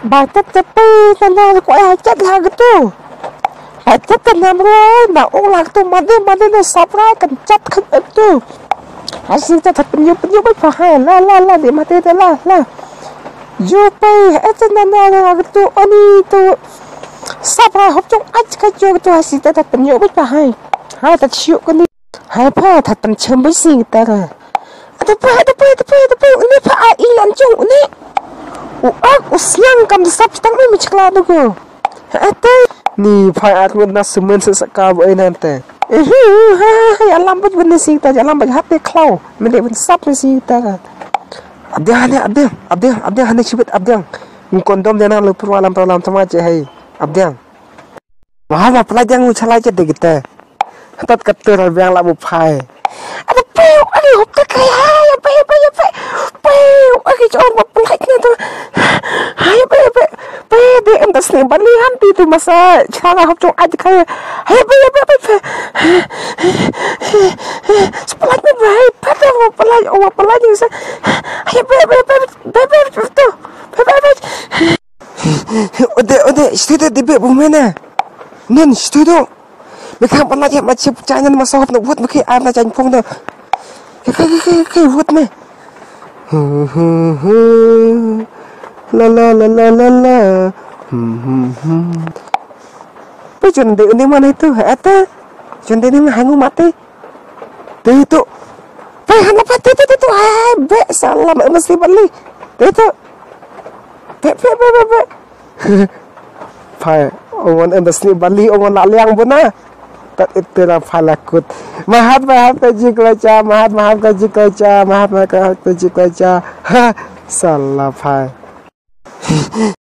Bài tất chất đi, ta nào có ai chất là cái tu. Bài tất ta nằm rồi, mà ô lạc tu mà đi nó sắp ra cần chất không ức tu. Hãy xin ta thật bình dụng bách phá hai, la, để mà tê la. Dù bây, hãy chân nào là cái tu, anh đi tu. Sắp ra hộp trong ách cái chú, tu hãy xin ta thật bình dụng bách phá hai. Hai ta chịu con đi. Hai phá thật bình châm bách xin ta rồi. Tập ini pak ilan cung ini. Usiang kam sab tang ni micikla dugo. Ate ni pak aku nak semen sesaka boleh nanti. Alam baj benda sing ta, alam baj hati klau. Mende benda sab sing ta. Abdiang hanya cibet abdiang. Kondom jangan lupa alam sama je hai. Abdiang. Wah, pelajang ucalai je deh kita. Tat katur abdiang lah bupai. Ada peo, ada hopta kaya, peo, ada coba pelajnya tu, peo, dia entas ni balik hanti tu masa cara hop cong aja kaya, peo, sepelajnya baik, peo, pelaj ni saya, peo, tu, udah, istirahat di bawah mana, nen istirahat. Mereka pelajak macam jangan masa nak buat mereka anak jangan pun dah. Kayak buat ni. La. Pejon dek ni mana itu? Ada. Jon dek ni hangu mati. Itu. Hangu mati itu. Bek salam mesti balik. Itu. Bek. Pai. Orang mesti balik orang nak liang pun nah. Tak itulah falakut. Maaf kaji kebaca, maaf kaji kebaca. Salah pai.